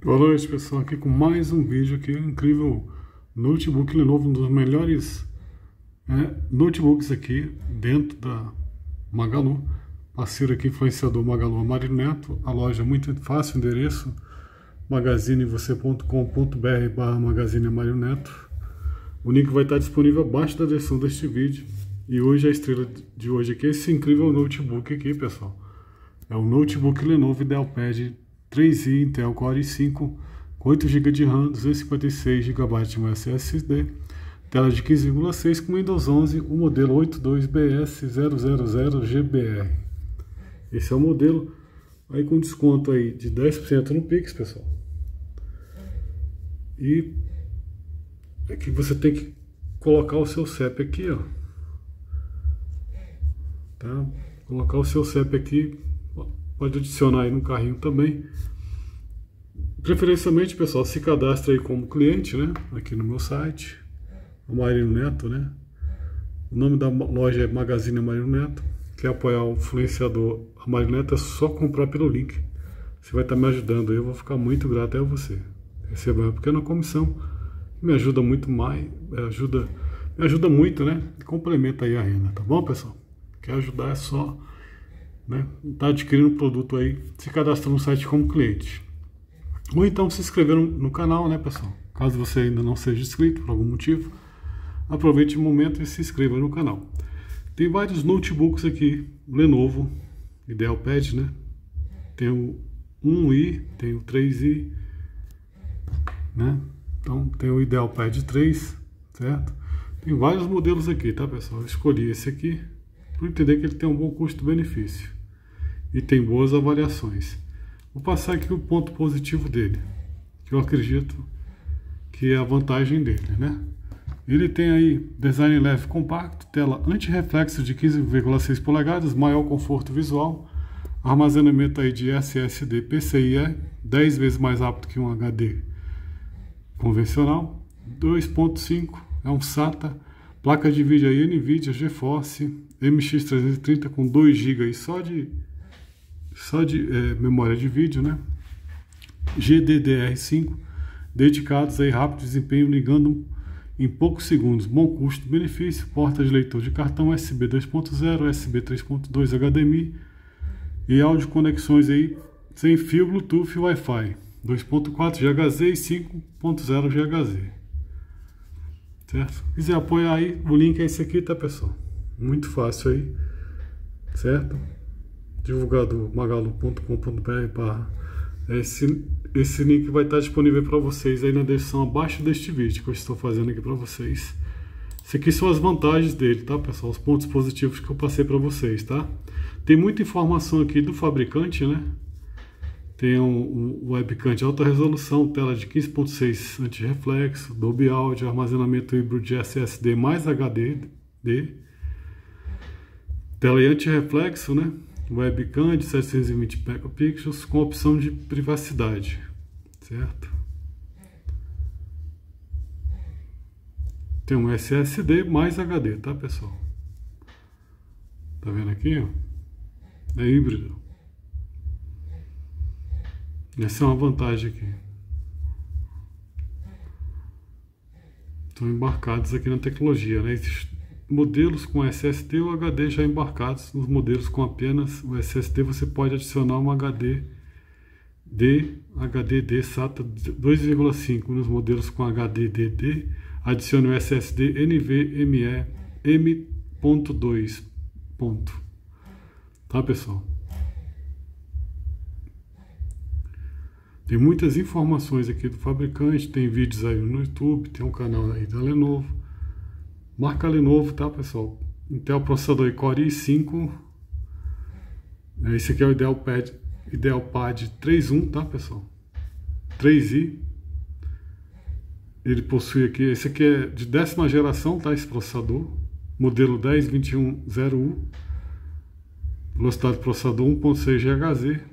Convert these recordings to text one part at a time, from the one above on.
Boa noite, pessoal, aqui com mais um vídeo aqui, um incrível notebook Lenovo, um dos melhores notebooks aqui dentro da Magalu, parceiro aqui, influenciador Magalu Mário Neto. A loja é muito fácil, endereço magazinevocê.com.br/Magazine Mário Neto. O link vai estar disponível abaixo da descrição deste vídeo. E hoje a estrela de hoje aqui é esse incrível notebook aqui, pessoal. É o notebook Lenovo IdealPad 3i Intel Core i5 com 8 GB de RAM, 256 GB de SSD, tela de 15,6 com Windows 11, o modelo 82BS000GBR. Esse é o modelo aí com desconto aí de 10% no Pix, pessoal. E aqui você tem que colocar o seu CEP aqui, ó. Tá? Colocar o seu CEP aqui. Pode adicionar aí no carrinho também. Preferencialmente, pessoal, se cadastre aí como cliente, né? Aqui no meu site, o Mário Neto, né? O nome da loja é Magazine Mário Neto. Quer apoiar o influenciador Mário Neto, é só comprar pelo link. Você vai estar me ajudando aí, eu vou ficar muito grato a você. Receba uma pequena comissão, me ajuda muito mais, me ajuda muito, né? E complementa aí a renda, tá bom, pessoal? Quer ajudar é só, né, tá adquirindo o produto aí, se cadastrar no site como cliente. Ou então se inscrever no canal, né, pessoal? Caso você ainda não seja inscrito por algum motivo, aproveite o momento e se inscreva no canal. Tem vários notebooks aqui, Lenovo, IdealPad, né? Tem o 1i, tem o 3i, né? Então tem o IdealPad 3, certo? Tem vários modelos aqui, tá, pessoal? Eu escolhi esse aqui por entender que ele tem um bom custo-benefício e tem boas avaliações. Vou passar aqui o ponto positivo dele, que eu acredito que é a vantagem dele, né? Ele tem aí design leve compacto, tela anti-reflexo de 15,6 polegadas, maior conforto visual, armazenamento aí de SSD PCIe, 10 vezes mais rápido que um HD convencional, 2.5, é um SATA, placa de vídeo aí NVIDIA GeForce MX330 com 2 GB aí só de memória de vídeo, né? GDDR5, dedicados aí rápido desempenho, ligando em poucos segundos, bom custo-benefício, porta de leitor de cartão USB 2.0, USB 3.2, HDMI e áudio conexões aí sem fio, Bluetooth e Wi-Fi 2.4 GHz e 5.0 GHz. Certo? Se quiser apoiar aí, o link é esse aqui, tá, pessoal? Muito fácil aí, certo? Divulgador magalu.com.br. Esse link vai estar disponível para vocês aí na descrição abaixo deste vídeo que eu estou fazendo aqui para vocês. Isso aqui são as vantagens dele, tá, pessoal? Os pontos positivos que eu passei para vocês, tá? Tem muita informação aqui do fabricante, né? Tem um webcam de alta resolução, tela de 15.6 anti-reflexo, Dolby Audio, armazenamento híbrido de SSD mais HD, tela anti-reflexo, né? Webcam de 720 megapixels com opção de privacidade, certo? Tem um SSD mais HD, tá, pessoal? Tá vendo aqui, ó? É híbrido. Essa é uma vantagem aqui. Estão embarcados aqui na tecnologia, né? Existem modelos com SSD ou HD já embarcados. Nos modelos com apenas o SSD você pode adicionar um HDD SATA 2,5. Nos modelos com HDD adicione o SSD NVMe M.2. Tá, pessoal? Tem muitas informações aqui do fabricante, tem vídeos aí no YouTube, tem um canal aí da Lenovo. Marca Lenovo, tá, pessoal? Intel processador aí Core i5. Esse aqui é o IdealPad 3.1, tá, pessoal? 3i. Ele possui aqui, esse aqui é de 10ª geração, tá, esse processador. Modelo 10210U. Velocidade do processador 1.6 GHz.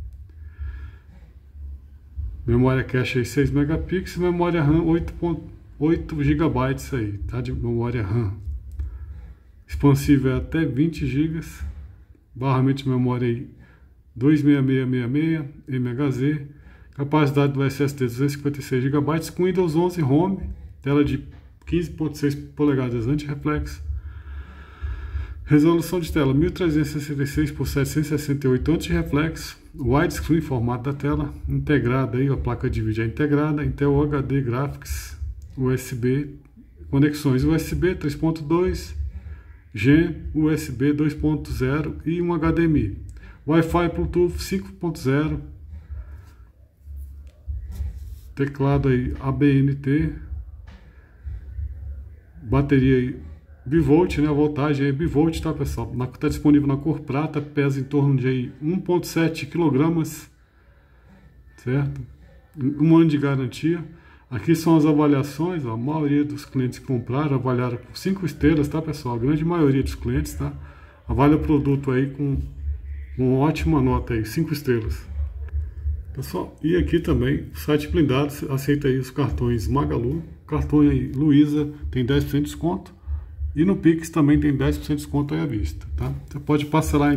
Memória cache aí 6 megapixels, memória RAM 8 GB aí, tá? De memória RAM. Expansível é até 20 GB. Barramento de memória aí 26666 MHz. Capacidade do SSD 256 GB, com Windows 11 Home, tela de 15.6 polegadas anti-reflexo. Resolução de tela 1366 por 768 anti-reflexo. Widescreen, formato da tela, integrada aí, a placa de vídeo é integrada, Intel HD Graphics, USB, conexões USB 3.2, Gen, USB 2.0 e um HDMI. Wi-Fi Bluetooth 5.0, teclado aí ABNT, bateria aí bivolt, né? A voltagem é bivolt, tá, pessoal? Está disponível na cor prata, pesa em torno de aí 1,7 kg, certo? 1 ano de garantia. Aqui são as avaliações, ó, a maioria dos clientes que compraram avaliaram com 5 estrelas, tá, pessoal? A grande maioria dos clientes, tá? Avalia o produto aí com uma ótima nota aí, 5 estrelas. Pessoal, e aqui também, o site blindado aceita aí os cartões Magalu, cartão aí Luiza tem 10% de desconto, e no Pix também tem 10% de desconto aí à vista, tá? Você pode parcelar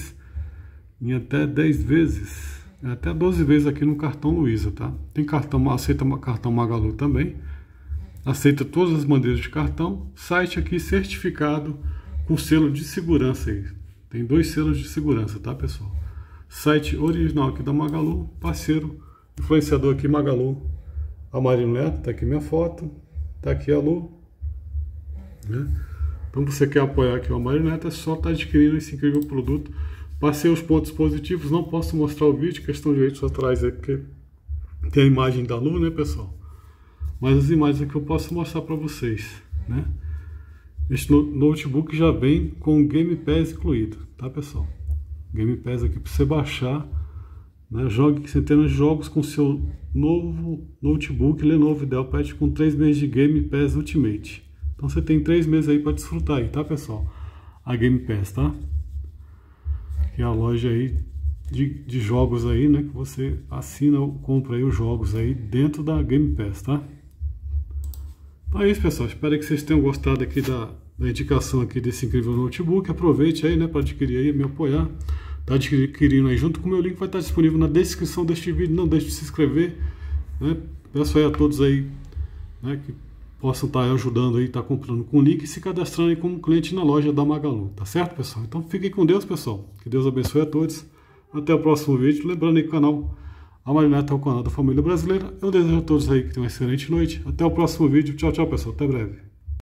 em até 10 vezes, até 12 vezes aqui no cartão Luiza, tá? Tem cartão, aceita cartão Magalu também, aceita todas as bandeiras de cartão, site aqui certificado com selo de segurança aí. Tem 2 selos de segurança, tá, pessoal? Site original aqui da Magalu, parceiro, influenciador aqui Magalu, Amarino Neto, tá aqui minha foto, tá aqui a Lu, né? Então você quer apoiar aqui o Amarino Neto, é só estar adquirindo esse incrível produto. Passei os pontos positivos, não posso mostrar o vídeo, questão de direitos autorais aí, porque tem a imagem da Lu, né, pessoal? Mas as imagens aqui eu posso mostrar para vocês, né? Este notebook já vem com Game Pass incluído, tá, pessoal? Game Pass aqui para você baixar, né? Jogue centenas de jogos com seu novo notebook Lenovo IdeaPad com 3 meses de Game Pass Ultimate. Então você tem 3 meses aí para desfrutar aí, tá, pessoal? A Game Pass, tá? Que é a loja aí de jogos aí, né? Que você assina ou compra aí os jogos aí dentro da Game Pass, tá? Então é isso, pessoal. Espero que vocês tenham gostado aqui da indicação aqui desse incrível notebook. Aproveite aí, né, para adquirir aí, me apoiar. Tá adquirindo aí junto com o meu link, vai estar disponível na descrição deste vídeo. Não deixe de se inscrever, né? Peço aí a todos aí, né, que possam estar ajudando aí, tá comprando com o link e se cadastrando aí como cliente na loja da Magalu, tá certo, pessoal? Então fiquem com Deus, pessoal. Que Deus abençoe a todos. Até o próximo vídeo. Lembrando aí que o canal Amarino Neto é o canal da família brasileira. Eu desejo a todos aí que tenham uma excelente noite. Até o próximo vídeo. Tchau, tchau, pessoal. Até breve.